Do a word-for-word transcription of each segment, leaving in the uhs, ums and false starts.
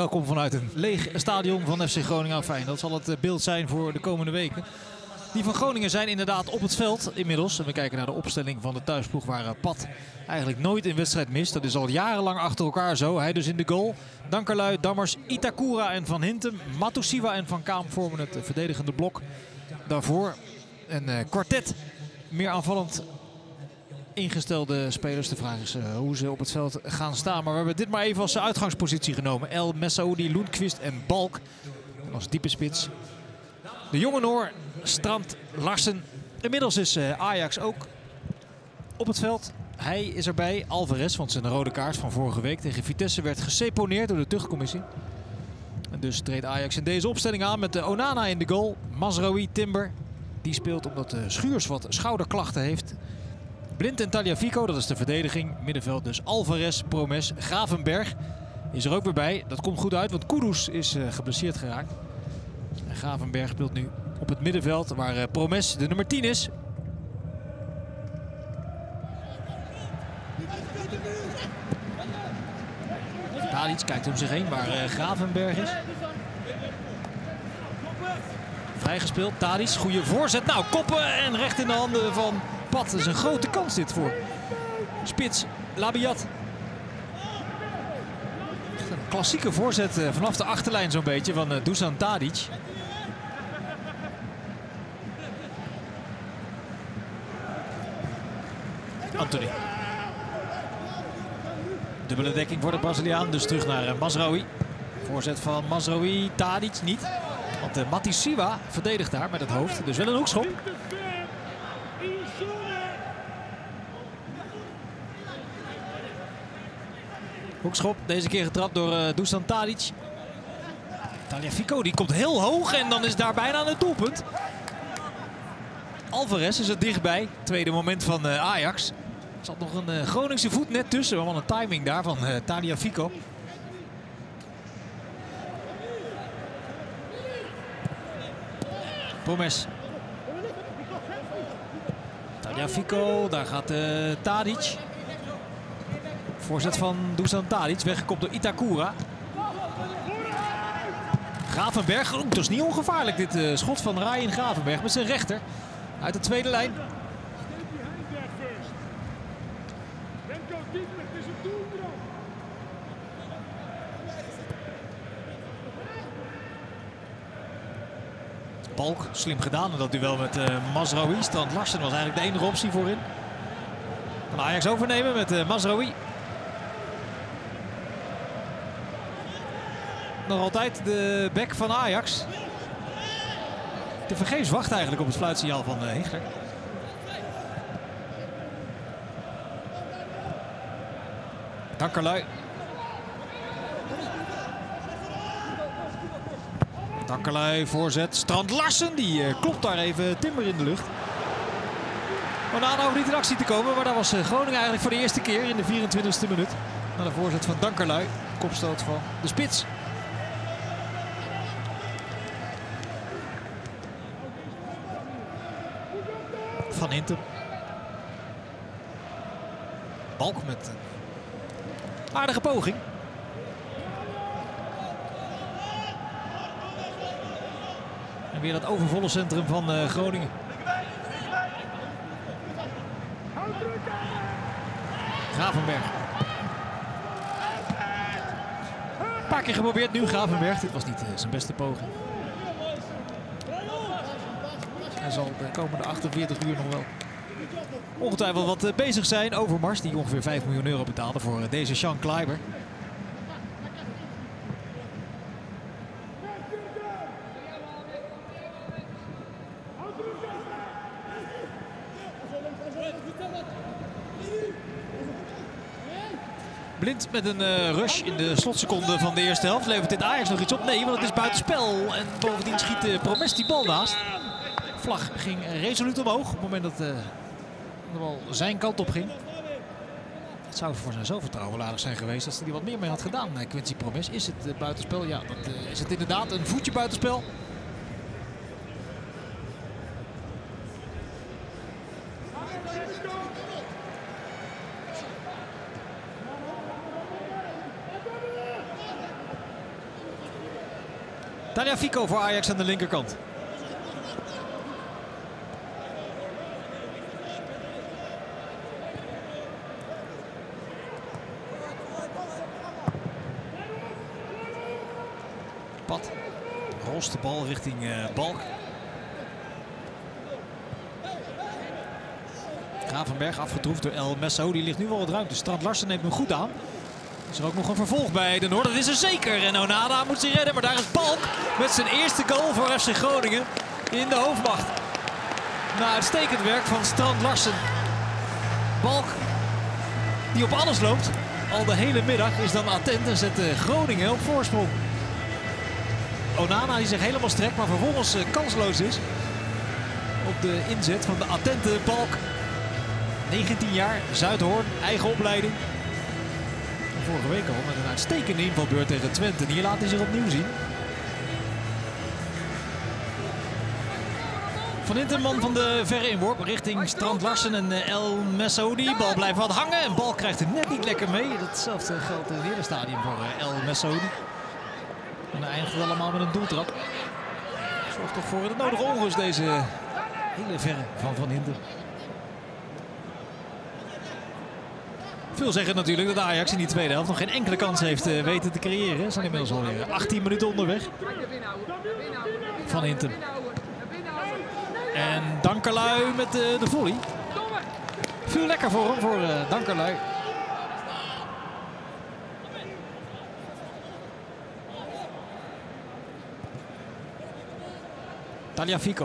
welkom vanuit een leeg stadion van F C Groningen. Fijn, dat zal het beeld zijn voor de komende weken. Die van Groningen zijn inderdaad op het veld inmiddels. En we kijken naar de opstelling van de thuisploeg waar Pat eigenlijk nooit een wedstrijd mist. Dat is al jarenlang achter elkaar zo. Hij dus in de goal. Dankerlui, Dammers, Itakura en Van Hintem. Matusiwa en Van Kaam vormen het verdedigende blok. Daarvoor een uh, kwartet. Meer aanvallend ingestelde spelers. De vraag is uh, hoe ze op het veld gaan staan. Maar we hebben dit maar even als uitgangspositie genomen. El Messaoudi, Lundqvist en Balk. En als diepe spits de jonge Noor, Strand Larsen. Inmiddels is uh, Ajax ook op het veld. Hij is erbij. Alvarez, want zijn rode kaart van vorige week tegen Vitesse werd geseponeerd door de tuchtcommissie. En dus treedt Ajax in deze opstelling aan met de Onana in de goal. Mazraoui, Timber. Die speelt omdat de Schuurs wat schouderklachten heeft. Blind en Tagliafico, dat is de verdediging. Middenveld dus Alvarez, Promes, Gravenberg is er ook weer bij. Dat komt goed uit, want Kudus is uh, geblesseerd geraakt. En Gravenberg speelt nu op het middenveld, waar uh, Promes de nummer tien is. Tadic kijkt om zich heen waar uh, Gravenberg is. Vrijgespeeld, Tadic, goede voorzet. Nou, koppen en recht in de handen van Pat. Dat is een grote kans dit voor spits Labiat. Een klassieke voorzet uh, vanaf de achterlijn zo'n beetje van uh, Dusan Tadic. Anthony. Dubbele dekking voor de Braziliaan, dus terug naar uh, Mazraoui. Voorzet van Mazraoui, Tadic niet. Want uh, Matusiwa verdedigt daar met het hoofd, dus wel een hoekschop. Hoekschop, deze keer getrapt door uh, Dusan Tadic. Tagliafico, die komt heel hoog en dan is daar bijna aan het doelpunt. Alvarez is er dichtbij. Tweede moment van uh, Ajax. Er zat nog een uh, Groningse voet net tussen. Maar wat een timing daar van uh, Tagliafico. Promes. Tagliafico, daar gaat uh, Tadic. Voorzet van Dusan Tadic, weggekopt door Itakura. Gravenberg, oh, dat is niet ongevaarlijk dit uh, schot van Ryan Gravenberg met zijn rechter. Uit de tweede lijn. Balk, slim gedaan in dat duel met uh, Mazraoui. Strand Larsen was eigenlijk de enige optie voorin. Kan Ajax overnemen met uh, Mazraoui. Nog altijd de bek van Ajax. Te vergeefs wacht eigenlijk op het fluitsignaal van uh, Hegler. Dankerlui. Dankerlui voorzet. Strand Larsen, die uh, klopt daar even Timber in de lucht. Maar daarna ook niet in actie te komen. Maar daar was uh, Groningen eigenlijk voor de eerste keer in de vierentwintigste minuut. Na de voorzet van Dankerlui. Kopstoot van de spits. Van Hintem. Balk met een aardige poging. En weer dat overvolle centrum van uh, Groningen. Gravenberg. Een paar keer geprobeerd nu Gravenberg. Dit was niet uh, zijn beste poging. Hij zal de komende achtenveertig uur nog wel ongetwijfeld wat uh, bezig zijn. Overmars, die ongeveer vijf miljoen euro betaalde voor uh, deze Sean Kleiber. Blind met een uh, rush in de slotseconde van de eerste helft. Levert dit Ajax nog iets op? Nee, want het is buitenspel. En bovendien schiet uh, Promes die bal naast. De vlag ging resoluut omhoog op het moment dat uh, de bal zijn kant op ging. Het zou voor zijn zelfvertrouwen aardig zijn geweest als hij er wat meer mee had gedaan. Uh, Quincy Promes, is het uh, buitenspel? Ja, dat uh, is het inderdaad. Een voetje buitenspel. Tagliafico voor Ajax aan de linkerkant. Pat rost de bal richting uh, Balk. Gravenberg afgetroefd door El Messaoudi. Die ligt nu wel wat ruimte. Strand Larsen neemt hem goed aan. Is er ook nog een vervolg bij de Noord? Dat is er zeker. En Onana moet zich redden. Maar daar is Balk met zijn eerste goal voor F C Groningen in de hoofdmacht. Na uitstekend werk van Strand Larsen. Balk die op alles loopt. Al de hele middag is dan attent en zet Groningen op voorsprong. Onana die zich helemaal strekt, maar vervolgens kansloos is op de inzet van de attente Balk. negentien jaar, Zuidhoorn, eigen opleiding. Vorige week al met een uitstekende invalbeurt tegen Twente. Hier laat hij zich opnieuw zien. Van Hinterman van de verre inworp richting Strand Larsen en El Messaoudi. Bal blijft wat hangen en bal krijgt er net niet lekker mee. Datzelfde geldt in het hele stadium voor El Messaoudi. En dan eindigt het allemaal met een doeltrap. Zorgt toch voor de nodige onrust deze hele verre van Van Hinten. Veel zeggen natuurlijk dat Ajax in die tweede helft nog geen enkele kans heeft uh, weten te creëren. Ze zijn inmiddels alweer achttien minuten onderweg. Van Hinten. En Dankerlui met uh, de volley. Veel lekker voor hem, voor uh, Dankerlui. Tagliafico.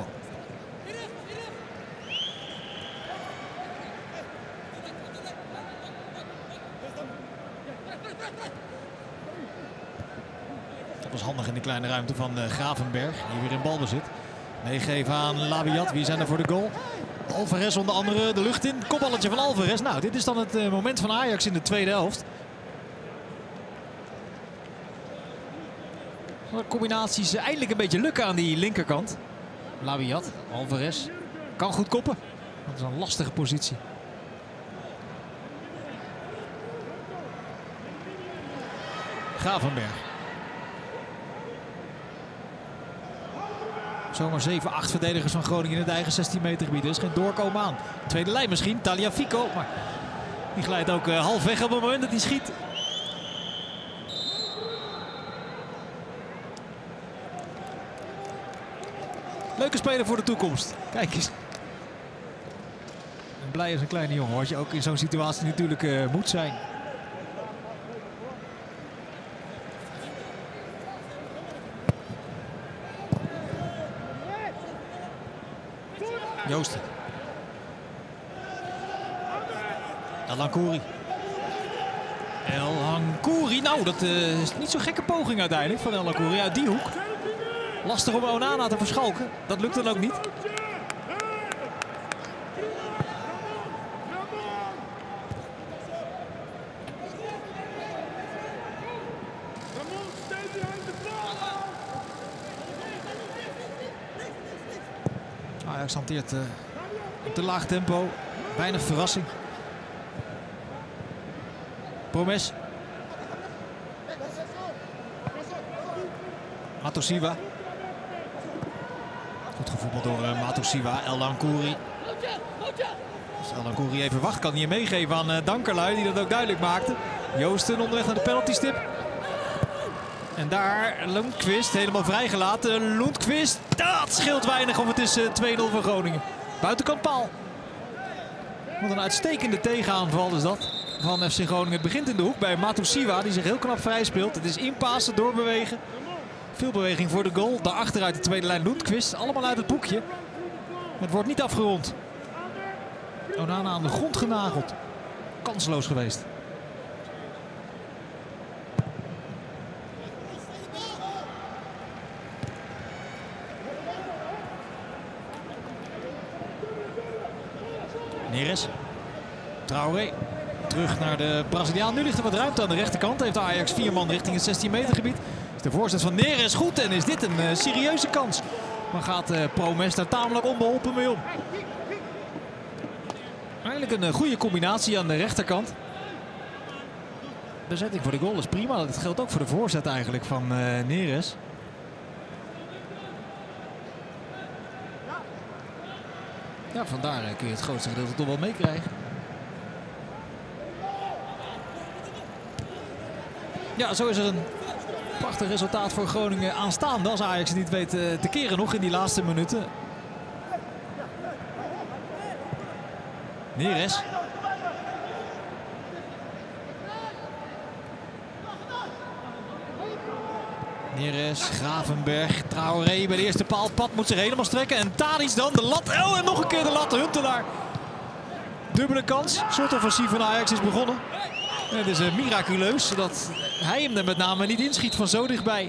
Dat was handig in de kleine ruimte van uh, Gravenberg. Die weer in balbezit. Meegeven aan Labiat. Wie zijn er voor de goal? Alvarez onder andere de lucht in. Kopballetje van Alvarez. Nou, dit is dan het uh, moment van Ajax in de tweede helft. De combinaties uh, eindelijk een beetje lukken aan die linkerkant. Labiat, Alvarez. Kan goed koppen. Dat is een lastige positie. Gravenberg. Zomaar zeven, acht verdedigers van Groningen in het eigen zestien meter gebied. Er is geen doorkomen aan. Tweede lijn misschien, Tagliafico. Maar die glijdt ook uh, half weg op het moment dat hij schiet. Leuke speler voor de toekomst. Kijk eens. En blij als een kleine jongen. Wat je ook in zo'n situatie natuurlijk uh, moet zijn. Joosten. El Ancuri. El Ancuri. Nou, dat uh, is niet zo'n gekke poging uiteindelijk van El Ancuri uit die hoek. Lastig om Onana te verschalken. Dat lukt dan ook niet. Ajax hanteert uh, op te laag tempo. Weinig verrassing. Promes. Matosiwa. Goed gevoetbald door uh, Matosiwa. El Ancuri. Als El Ancuri even wacht, kan hij hem meegeven aan uh, Dankerlui, die dat ook duidelijk maakte. Joosten onderweg naar de penaltystip. En daar Lundqvist helemaal vrijgelaten. Lundqvist, dat scheelt weinig of het is uh, twee nul voor Groningen. Buitenkant paal. Wat een uitstekende tegenaanval is dat van F C Groningen. Het begint in de hoek bij Matosiwa, die zich heel knap vrij speelt. Het is inpassen, doorbewegen. Veel beweging voor de goal. Daarachter uit de tweede lijn Lundqvist. Allemaal uit het boekje. Het wordt niet afgerond. Onana aan de grond genageld. Kansloos geweest. Neres. Traoré. Terug naar de Braziliaan. Nu ligt er wat ruimte aan de rechterkant. Heeft Ajax vier man richting het zestien meter gebied. Is de voorzet van Neres goed en is dit een uh, serieuze kans. Maar gaat uh, Promes daar tamelijk onbeholpen mee om. Eigenlijk een uh, goede combinatie aan de rechterkant. De zetting voor de goal is prima. Dat geldt ook voor de voorzet eigenlijk van uh, Neres. Ja, vandaar kun je het grootste gedeelte toch wel meekrijgen. Ja, zo is er een prachtig resultaat voor Groningen aanstaande. Als Ajax het niet weet te keren nog in die laatste minuten. Neres. Neres, Gravenberg, Traoré bij de eerste paal. Pat moet zich helemaal strekken. En Tadic dan de lat. Oh, en nog een keer de lat. Huntelaar. Dubbele kans. Slotoffensief van Ajax is begonnen. En het is uh, miraculeus dat hij hem er met name niet inschiet van zo dichtbij.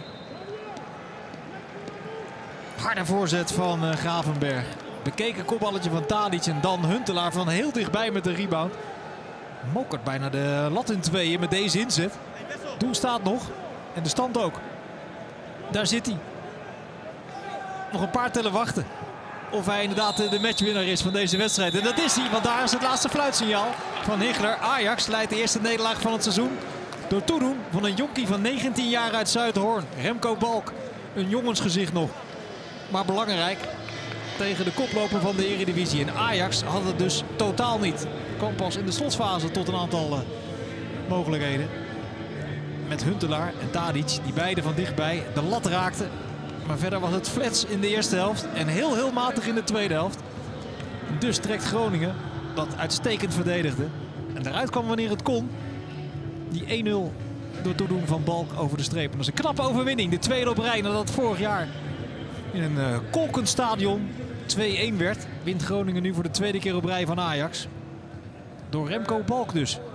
Harde voorzet van uh, Gravenberg. Bekeken kopballetje van Tadic en dan Huntelaar van heel dichtbij met de rebound. Mokkert bijna de lat in tweeën met deze inzet. Doel staat nog. En de stand ook. Daar zit hij. Nog een paar tellen wachten. Of hij inderdaad de matchwinnaar is van deze wedstrijd. En dat is hij, want daar is het laatste fluitsignaal van Higler. Ajax leidt de eerste nederlaag van het seizoen. Door toedoen van een jonkie van negentien jaar uit Zuidhoorn. Remco Balk. Een jongensgezicht nog. Maar belangrijk. Tegen de koploper van de Eredivisie. En Ajax had het dus totaal niet. Kwam pas in de slotfase tot een aantal uh, mogelijkheden. Met Huntelaar en Tadic, die beide van dichtbij de lat raakten. Maar verder was het flats in de eerste helft en heel heel matig in de tweede helft. Dus trekt Groningen, dat uitstekend verdedigde. En eruit kwam wanneer het kon. Die één nul door toedoen van Balk over de streep. En dat is een knappe overwinning. De tweede op rij nadat vorig jaar in een uh, kolkend stadion twee-één werd. Wint Groningen nu voor de tweede keer op rij van Ajax. Door Remco Balk dus.